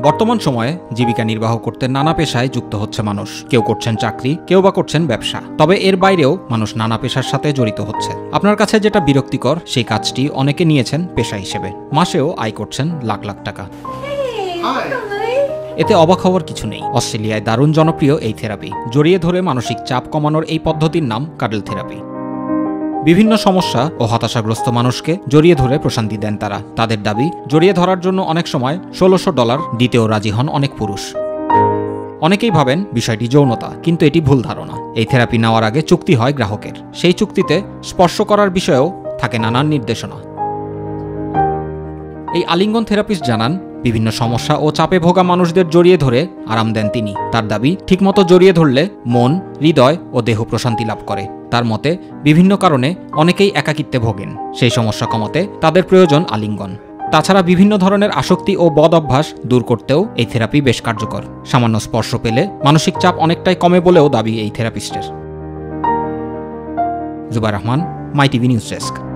বর্তমান সময়ে জীবিকা নির্বাহ করতে নানা পেশায় যুক্ত হচ্ছে মানুষ। কেউ করছেন চাকরি, কেউ বা করছেন ব্যবসা। তবে এর বাইরেও মানুষ নানা পেশার সাথে জড়িত হচ্ছে। আপনার কাছে যেটা বিরক্তিকর, সেই কাজটি অনেকে নিয়েছেন পেশা হিসেবে। মাসেও আয় করছেন লাখ লাখ টাকা। এতে অবাক হওয়ার কিছু নেই। অস্ট্রেলিয়ায় দারুণ জনপ্রিয় এই থেরাপি। জড়িয়ে ধরে মানসিক চাপ কমানোর এই পদ্ধতির নাম কাডল থেরাপি। বিভিন্ন সমস্যা ও হতাশাগ্রস্ত মানুষকে জড়িয়ে ধরে প্রশান্তি দেন তারা। তাদের দাবি, জড়িয়ে ধরার জন্য অনেক সময় $1600 দিতেও রাজি হন অনেক পুরুষ। অনেকেই ভাবেন বিষয়টি যৌনতা, কিন্তু এটি ভুল ধারণা। এই থেরাপি নেওয়ার আগে চুক্তি হয় গ্রাহকের। সেই চুক্তিতে স্পর্শ করার বিষয়েও থাকে নানান নির্দেশনা। এই আলিঙ্গন থেরাপিস্ট জানান, বিভিন্ন সমস্যা ও চাপে ভোগা মানুষদের জড়িয়ে ধরে আরাম দেন তিনি। তার দাবি, ঠিকমতো জড়িয়ে ধরলে মন, হৃদয় ও দেহ প্রশান্তি লাভ করে। তার মতে, বিভিন্ন কারণে অনেকেই একাকিত্বে ভোগেন। সেই সমস্যা কমাতে তাদের প্রয়োজন আলিঙ্গন। তাছাড়া বিভিন্ন ধরনের আসক্তি ও বদ অভ্যাস দূর করতেও এই থেরাপি বেশ কার্যকর। সামান্য স্পর্শ পেলে মানসিক চাপ অনেকটাই কমে বলেও দাবি এই থেরাপিস্টের। Zubair Rahman, MyTV news desk.